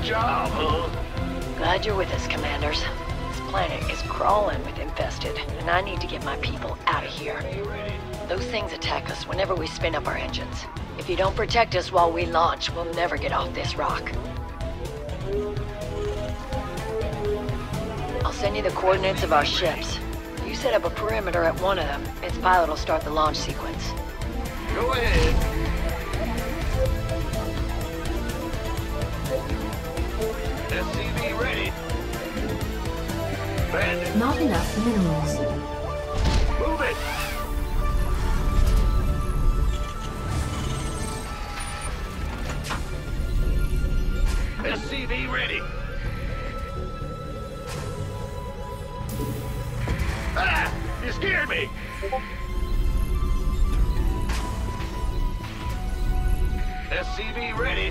job, huh? Glad you're with us, Commanders. This planet is crawling with infested, and I need to get my people out of here. Those things attack us whenever we spin up our engines. If you don't protect us while we launch, we'll never get off this rock. I'll send you the coordinates of our ships. You set up a perimeter at one of them. Its pilot will start the launch sequence. Go ahead. SCV ready. Bandit, Not enough minerals. move it. SCV ready. Ah! You scared me! SCV ready.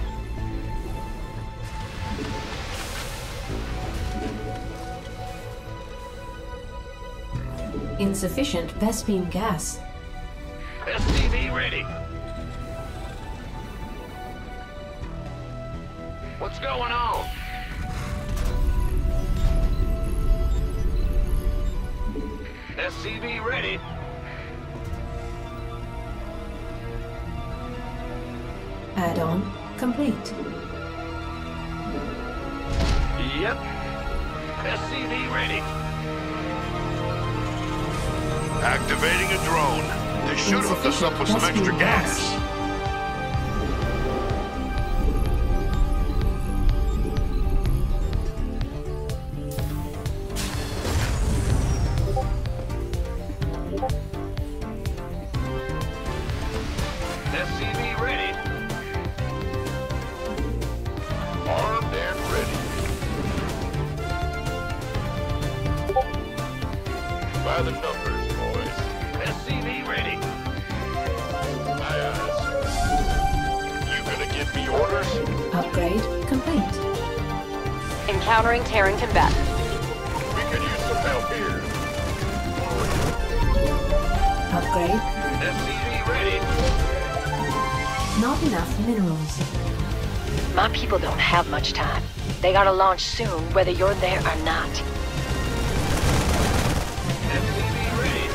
Insufficient Vespene gas. SCV ready. What's going on? SCV ready. Add-on complete. Yep. SCV ready. Activating a drone. They should hook us up with some extra gas. SCV ready. Armed and ready. By the numbers, boys. SCV ready. Aye, aye, sir. You gonna give me orders? Upgrade complete. Encountering Terran combatants. We could use some help here. Upgrade. SCV ready. Not enough minerals. My people don't have much time. They gotta launch soon, whether you're there or not. SCV ready.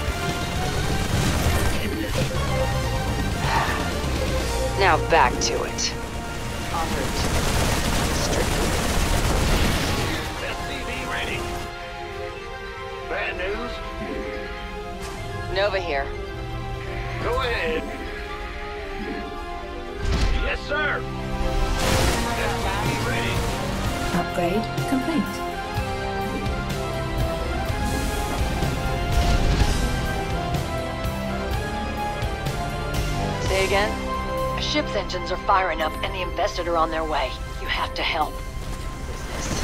Now back to it. En route. Strictly. SCV ready. Bad news? Nova here. Go ahead. Yes, sir. SCV ready. Upgrade complete. Say again? A ship's engines are firing up and the infested are on their way. You have to help. Business.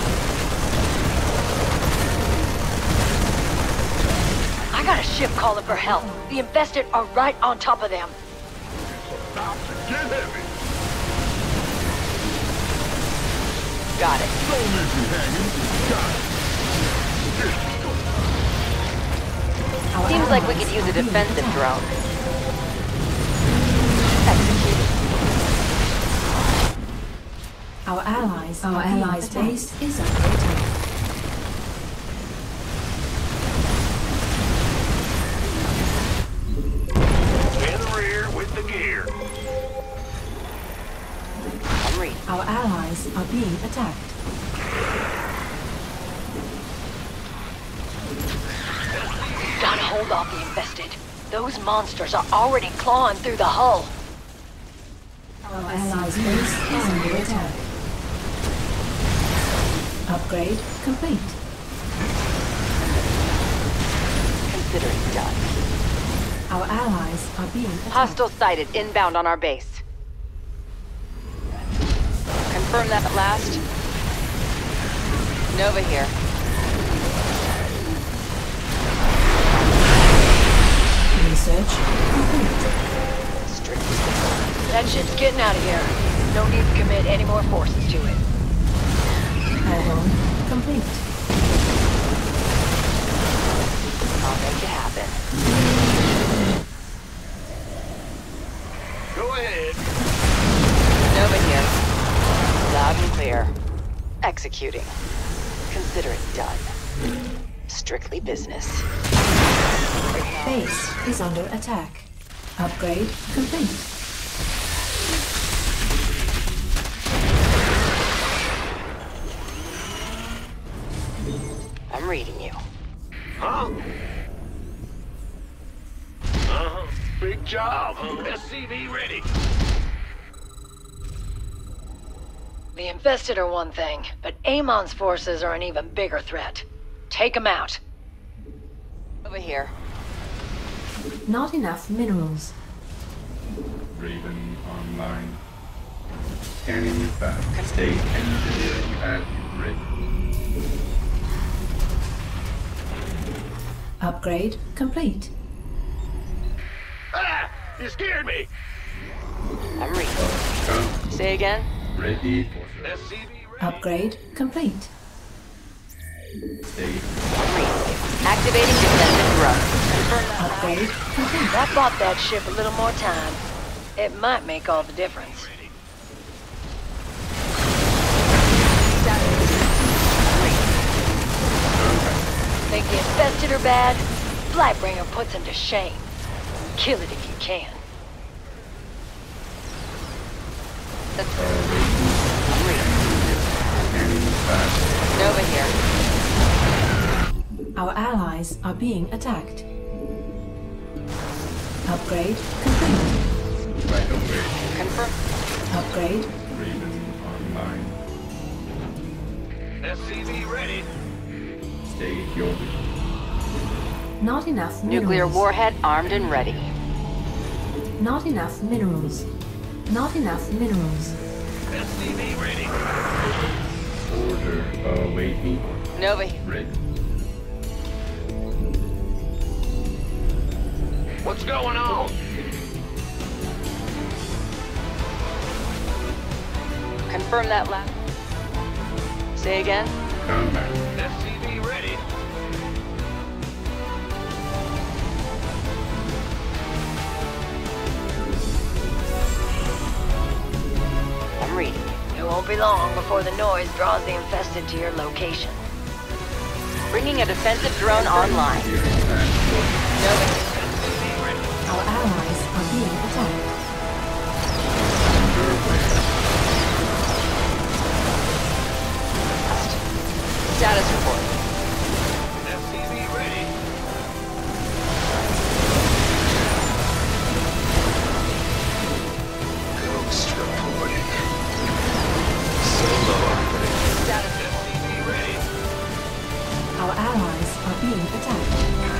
I got a ship calling for help. The infested are right on top of them. About to get heavy. Got it. Don't leave me hanging. Got it. Our Seems like we allies could use are a being defensive attacked. drone. Executed. Our allies' base is under attack. In the rear with the gear. I'm reading. Our allies are being attacked. Gotta hold off the infested. Those monsters are already clawing through the hull. Our allies' base is under attack. Upgrade complete. Considering done. Our allies are being attacked. Hostile sighted inbound on our base. Confirm that at last. Nova here. Research complete. Strictly. That ship's getting out of here. No need to commit any more forces to it. Add-on complete. I'll make it happen. Go ahead. Nova here. Loud and clear. executing. Consider it done. Strictly business. Base is under attack. Upgrade complete. I'm reading you. Huh? Big job. SCV ready. The infested are one thing, but Amon's forces are an even bigger threat. Take them out. Over here. Not enough minerals. Raven online. Scanning you back. State engineering at ready. Upgrade complete. Ah! You scared me. I'm reading. Come. Say again? Ready for SCV ready. Upgrade complete. state. I'm reading you. Activating defensive drone. Confirm that. Upgrade complete. That bought that ship a little more time. It might make all the difference. Think the infested are bad? Blightbringer puts him to shame. Kill it if you can. I'm reading. Scanning back. Nova here. Our allies are being attacked. Upgrade complete. Right away. Confirm. Upgrade. Raven online. SCV ready. State your Not enough minerals. Nuclear warhead armed and ready. Not enough minerals. Not enough minerals. SCV ready. order awaiting. Nova here. Ready. What's going on? Confirm that last. Say again? Combat. SCV ready. I'm reading. It won't be long before the noise draws the infested to your location. Bringing a defensive drone online. Here transport. Nova. Our allies are being attacked. Underway. Status report. SCV ready. Ghost reporting. Solo operating. Status SCV ready. Our allies are being attacked.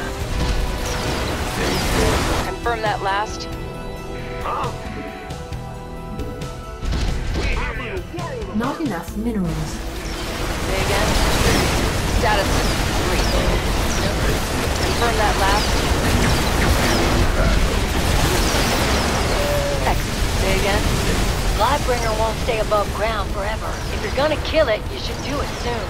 Confirm that last. Huh? We hear you. Not enough minerals. Say again. Status 3. Confirm that last. X. Say again. Blightbringer won't stay above ground forever. If you're gonna kill it, you should do it soon.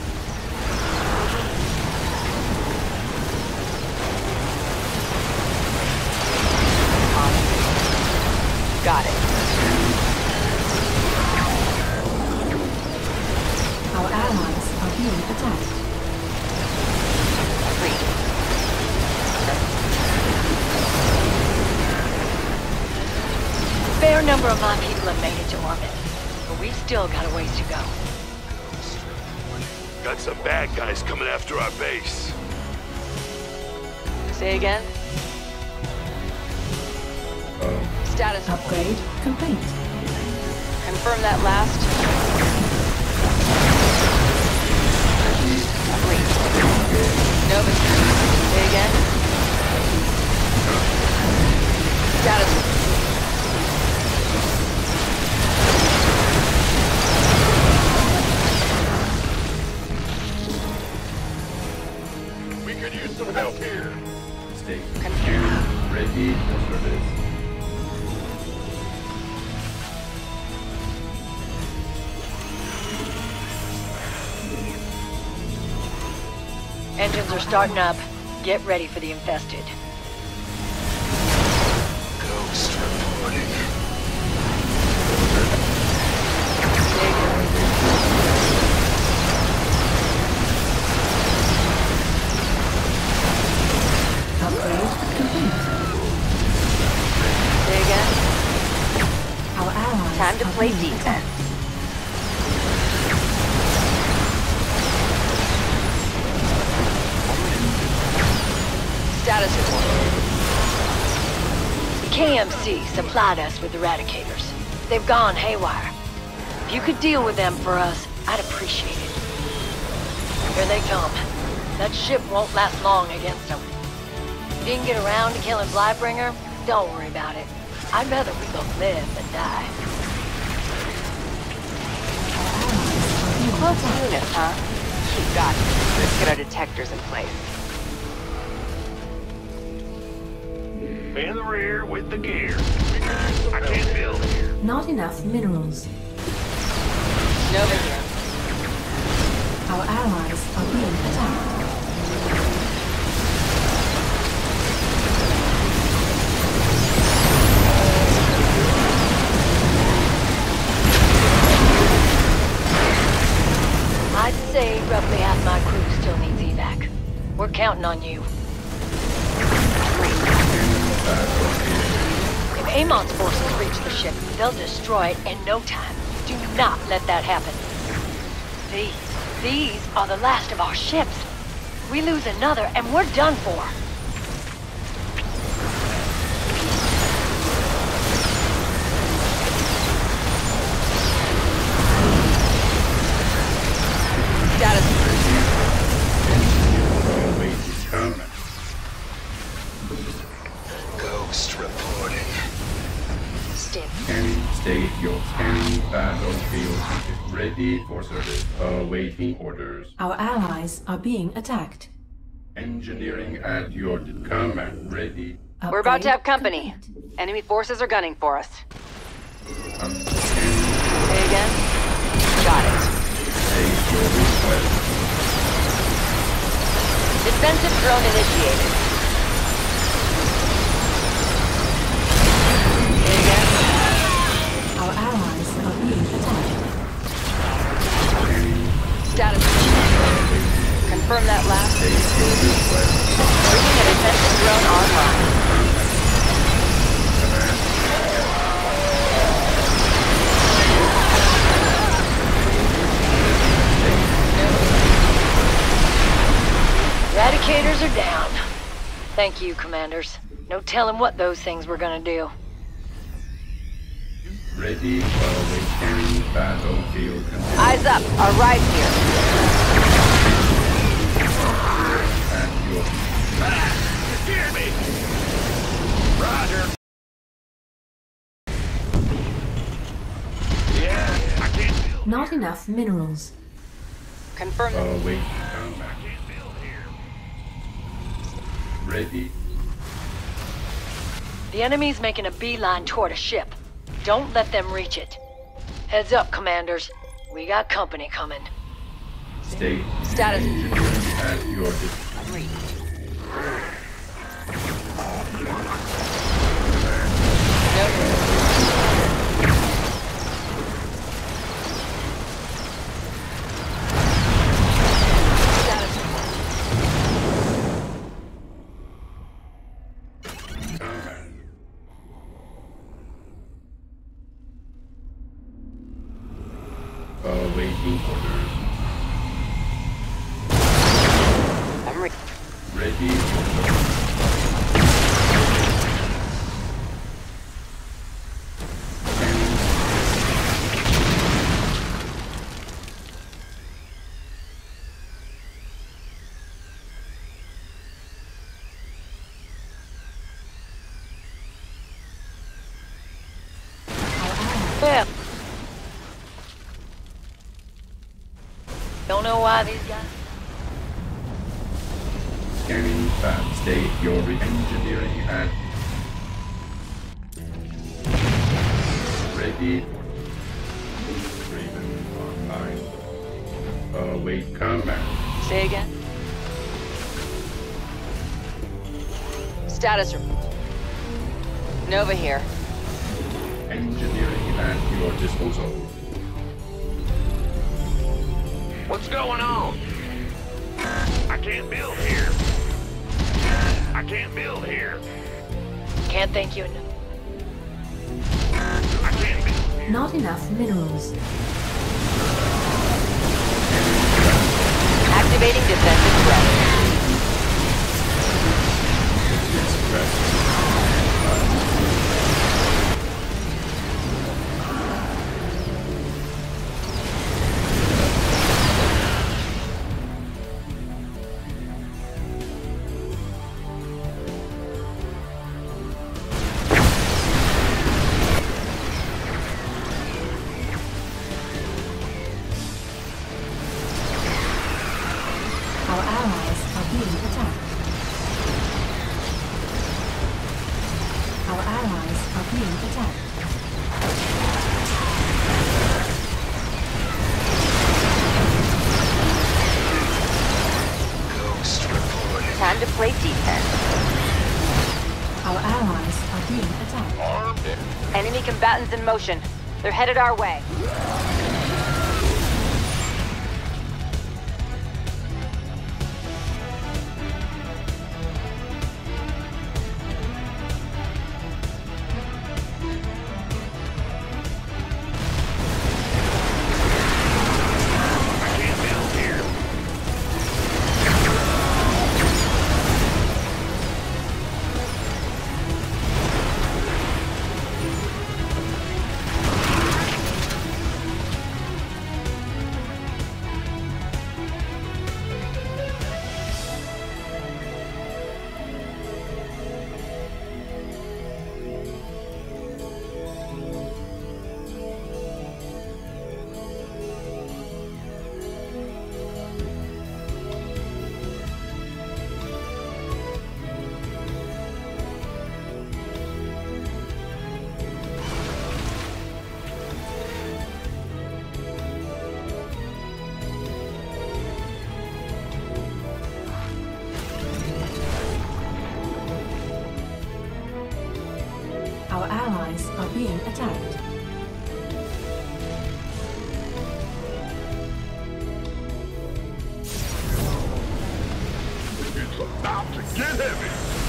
Got it. Our allies are being attacked. Agreed. A fair number of my people have made it to orbit, but we've still got a ways to go. Got some bad guys coming after our base. Say again. Status report. Upgrade complete. Confirm that last. Agreed. Nova. Say again. Status. We could use some help here. State. Ready for service. Engines are starting up. Get ready for the infested. Ghost reporting. Say again. Time to play defense. Status report. KMC supplied us with eradicators. They've gone haywire. If you could deal with them for us, I'd appreciate it. Here they come. That ship won't last long against them. You didn't get around to killing Blightbringer? Don't worry about it. I'd rather we both live than die. Close unit, huh? You got it. Let's get our detectors in place. In the rear with the gear. I can't build here. Not enough minerals. Nova here. Our allies are being attacked. I'd say roughly half my crew still needs evac. We're counting on you. If Amon's forces reach the ship, they'll destroy it in no time. Do not let that happen. These are the last of our ships. We lose another and we're done for. Status. Ghost reporting. State your scanning battlefield. Ready for service. Awaiting orders. Our allies are being attacked. Engineering at your command. Ready. We're about to have Upgrade company. complete. Enemy forces are gunning for us. Scanning. Say again? Got it. State your request. Defensive drone initiated. Say again? Our allies are being attacked. Status. Confirm that last. State your request. Bringing a defensive drone online. Eradicators are down. Thank you, commanders. No telling what those things were gonna do. Ready for scanning battlefield. Eyes up. Our ride here. At your You scared me! Roger. Yeah, I can't build. Not enough minerals. Confirm. awaiting I command. can't build here. Ready. The enemy's making a beeline toward a ship. Don't let them reach it. Heads up, commanders. We got company coming. State Status. engineering at your disposal. Agreed. Noted. Status. Command. Awaiting orders. I'm Ready for service. Well, don't know why these guys... Scanning fab. State your engineering at. Ready for Raven online. Await command. Say again. Status report. Nova here. Engineering at your disposal. What's going on? I can't build here. I can't build here. Can't thank you enough. I can't build here. Not enough minerals. Activating defensive growth. Time to play defense. Our allies are being attacked. Armed. Enemy combatants in motion. They're headed our way. Our allies are being attacked. It's about to get heavy.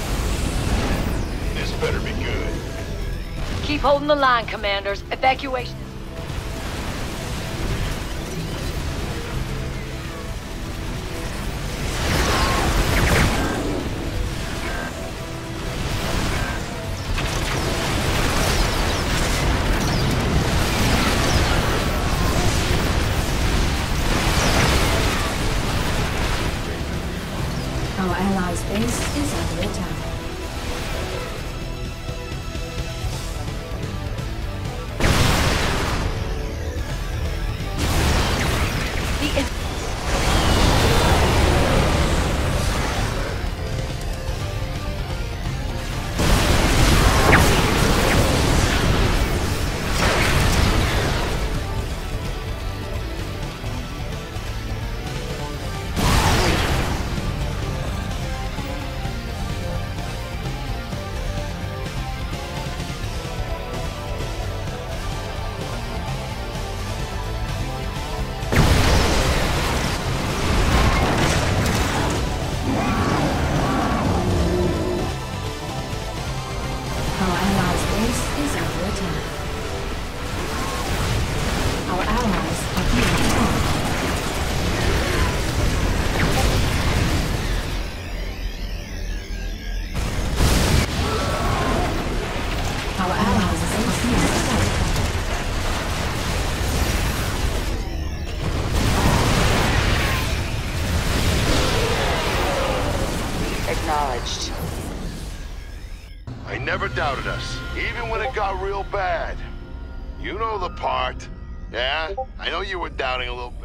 This better be good. Keep holding the line, commanders. Evacuation. Our allies' base is under attack. Our allies are being attacked. Our allies are being attacked. Acknowledged. I never doubted us, even when it got real bad. You know the part. Yeah, I know you were doubting a little bit.